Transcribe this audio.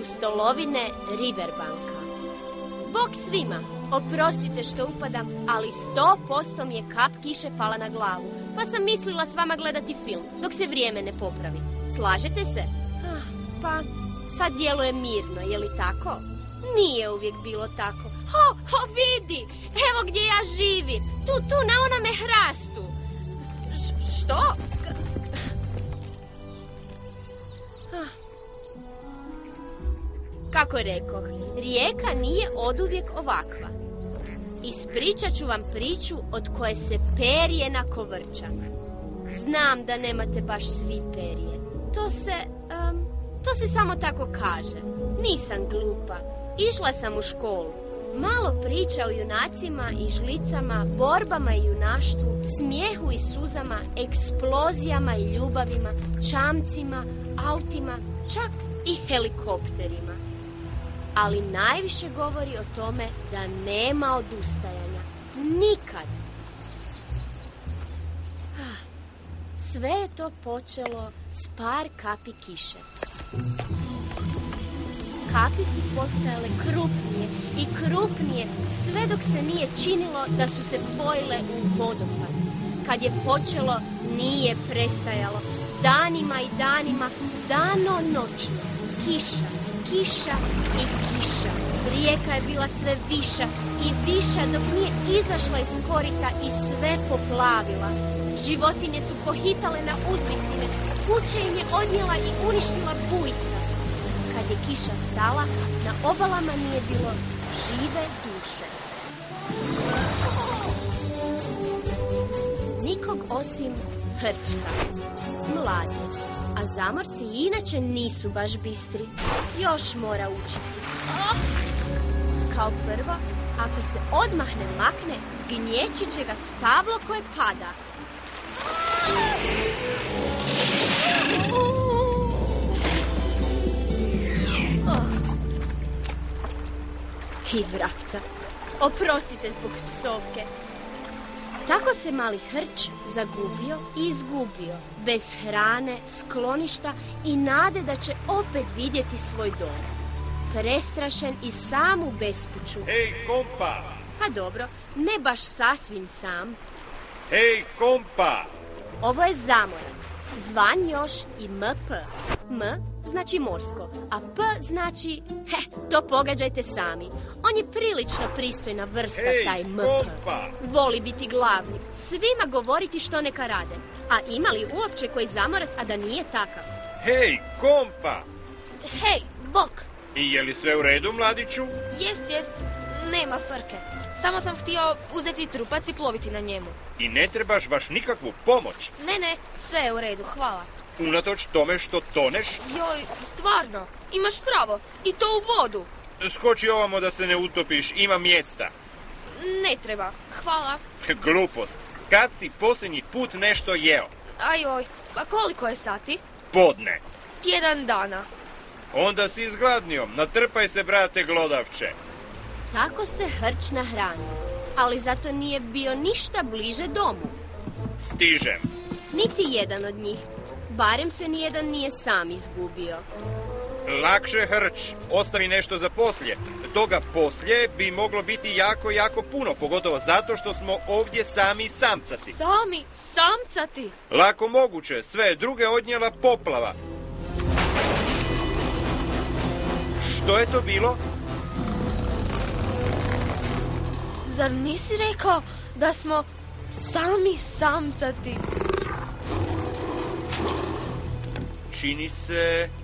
pustolovine Riverbanka. Bog svima, oprostite što upadam, ali 100% mi je kap kiše pala na glavu, pa sam mislila s vama gledati film, dok se vrijeme ne popravi. Slažete se? Pa, sad djeluje mirno, je li tako? Nije uvijek bilo tako. Vidi! Evo gdje ja živim! Tu, na onome hrastu! Što? Kako rekoh, rijeka nije oduvijek ovakva. Ispričat ću vam priču od koje se perje nakovrča. Znam da nemate baš svi perje. To se samo tako kaže. Nisam glupa. Išla sam u školu. Malo priča o junacima i žlicama, borbama i junaštvu, smijehu i suzama, eksplozijama i ljubavima, čamcima, autima, čak i helikopterima. Ali najviše govori o tome da nema odustajanja. Nikad. Sve je to počelo s par kapi kiše. Kapi su postajale krupnije i krupnije, sve dok se nije činilo da su se tvojile u vodopad. Kad je počelo, nije prestajalo. Danima i danima, dano-noćno. Kiša, kiša i kiša. Rijeka je bila sve viša i viša dok nije izašla iz korita i sve poplavila. Životinje su pohitale na uzvisine, kuće im je odnijela i uništila bujica. Kad je kiša stala, na obalama nije bilo žive duše. Nikog osim hrčka, mlade, a zamorci inače nisu baš bistri. Još mora učiti. Kao prvo, ako se odmah ne makne, zgnječit će ga stablo koje pada. Ti vrapca, oprostite zbog psovke. Tako se mali hrč zagubio i izgubio, bez hrane, skloništa i nade da će opet vidjeti svoj dom. Prestrašen i sam u bespuću. Hej, kompa! Pa dobro, ne baš sasvim sam. Hej, kompa! Ovo je zamorac, zvan još i MP. M znači morsko, a P znači, to pogađajte sami. On je prilično pristojna vrsta, taj MP. Kompa! Voli biti glavni, svima govoriti što neka rade. A ima li uopće koji zamorac, a da nije takav? Hej, kompa! Hej, bok! I je li sve u redu, mladiću? Jest, nema frke. Samo sam htio uzeti trupac i ploviti na njemu. I ne trebaš baš nikakvu pomoć? Ne, sve je u redu, hvala. Unatoč tome što toneš? Joj, stvarno, imaš pravo. I to u vodu. Skoči ovamo da se ne utopiš, ima mjesta. Ne treba, hvala. Glupost. Kad si posljednji put nešto jeo? Ajoj, pa koliko je sati? Podne. Tjedan dana. Onda si izgladnio, natrpaj se, brate glodavče. Tako se hrč nahranio, ali zato nije bio ništa bliže domu. Stižem. Niti jedan od njih. Barem se nijedan nije sam izgubio. Lakše hrč, ostavi nešto za poslije. Toga poslije bi moglo biti jako, jako puno, pogotovo zato što smo ovdje sami samcati. Sami samcati? Lako moguće, sve druge odnijela poplava. Što je to bilo? Zar nisi rekao da smo sami samcati? Čini se